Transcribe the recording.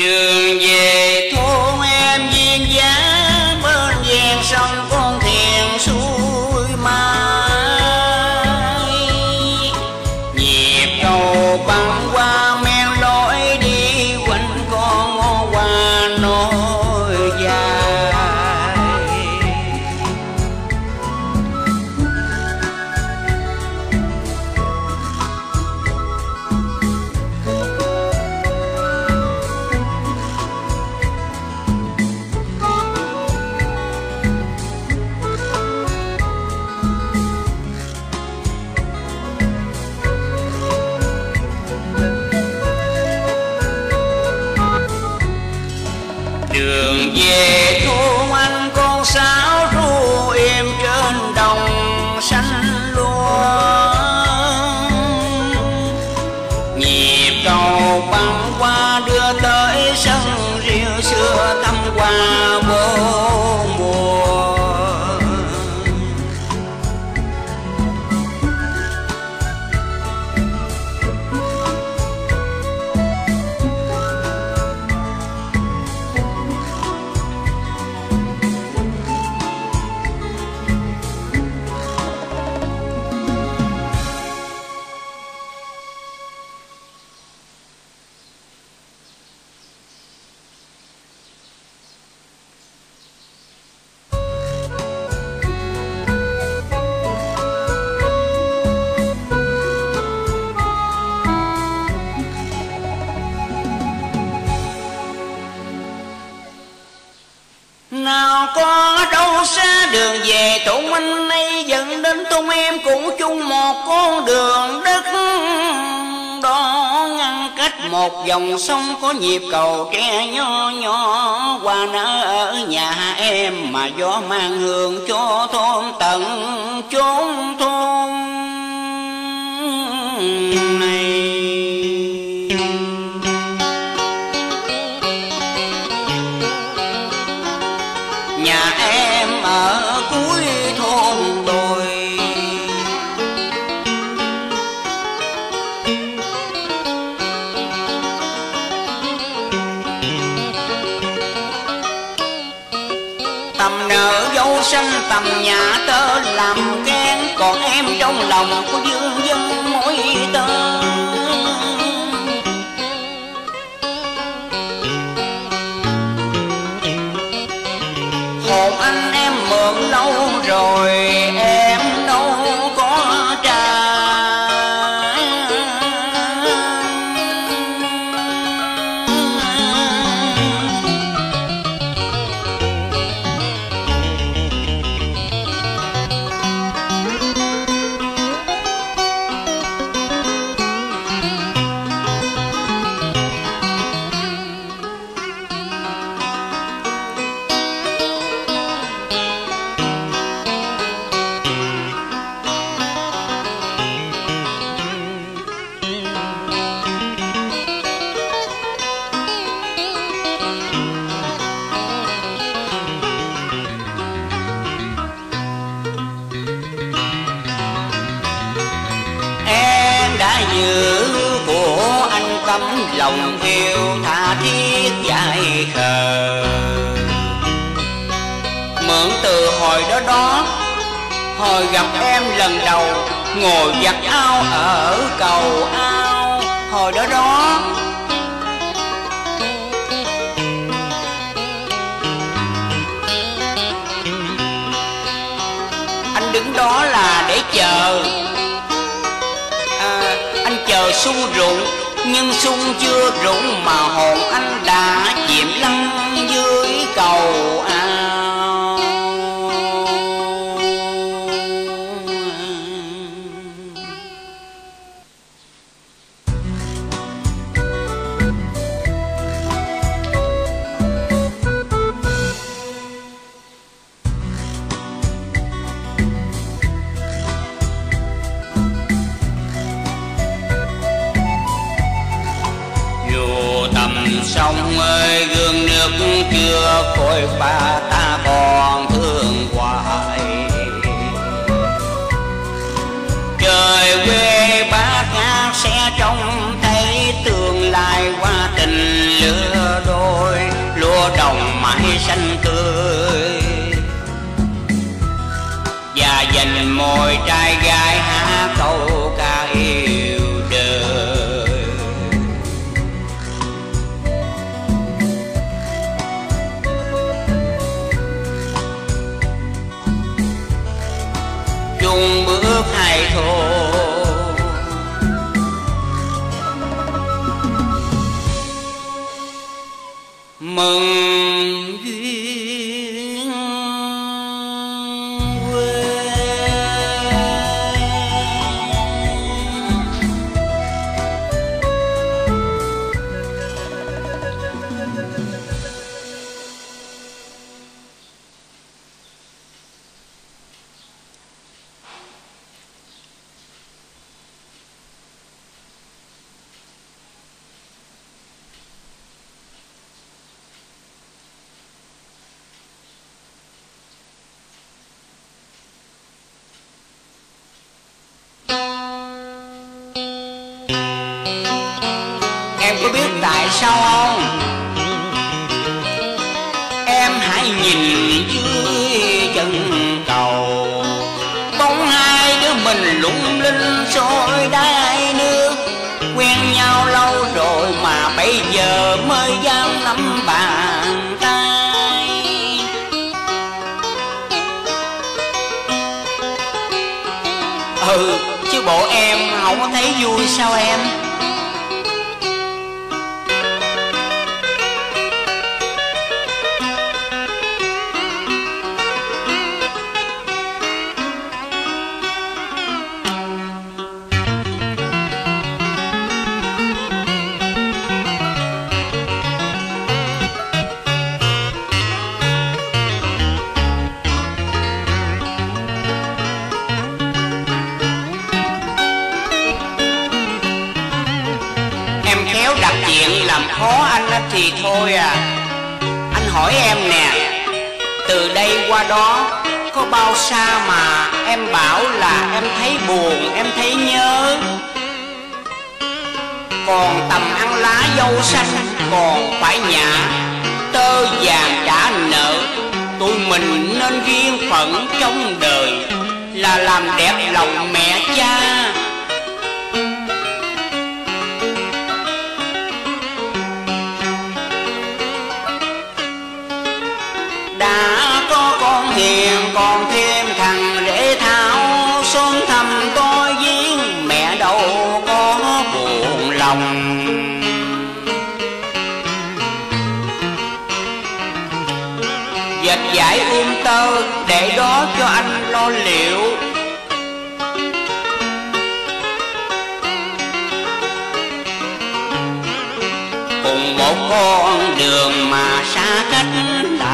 Đường về thôn em duyên dáng, bên ven sông con thuyền xuôi mai. Nhịp cầu băng qua men lối đi, quanh con ngõ qua nối dài. Đường về thôn anh con sáo ru êm trên đồng xanh lúa. Nhịp cầu băng qua đưa tới sân rượu xưa thăm qua bốn mùa. Nào có đâu xa đường về thôn anh nay, dẫn đến thôn em cũng chung một con đường đất. Đó ngăn cách một dòng sông có nhịp cầu tre nho nhỏ, qua nở ở nhà em mà gió mang hương cho thôn tận chốn thôn này. Nhà em ở cuối thôn đồi, tầm nở dâu xanh tầm nhà tơ làm kén, còn em trong lòng có dương dân mối tơ. Hồn anh em mượn lâu rồi em đâu có trả. Giữ của anh cấm lòng yêu tha thiết dại khờ. Mượn từ hồi đó hồi gặp em lần đầu, ngồi giặt áo ở cầu ao. Hồi đó anh đứng đó là để chờ. Anh chờ sung rụng, nhưng sung chưa rụng mà hồn anh đã chìm lăn dưới cầu ao. Sông ơi gương nước chưa phôi pha, ta còn thương hoài. Trời quê bát ngát sẽ trông thấy tương lai qua tình lứa đôi. xanh tươi, và dành môi trai gái hát câu ca yêu đời. Chung bước hai thô mừng duyên quê. Em có biết tại sao không? Em hãy nhìn dưới chân cầu, bóng hai đứa mình lung linh soi đáy nước. Quen nhau lâu rồi mà bây giờ mới dám nắm bàn tay. Chứ bộ em không có thấy vui sao em? Đặt chuyện làm khó anh thì thôi à. Anh hỏi em nè, từ đây qua đó có bao xa mà em bảo là em thấy buồn, em thấy nhớ. Còn tầm ăn lá dâu xanh còn phải nhả, tơ vàng trả nợ. Tụi mình nên duyên phận trong đời là làm đẹp lòng mẹ cha. Đã có con hiền còn thêm thằng rể tháo, xóm thăm tôi giếng mẹ đâu có buồn lòng. Dệt dải tơ để đó cho anh lo liệu. Cùng một con đường mà xa cách đã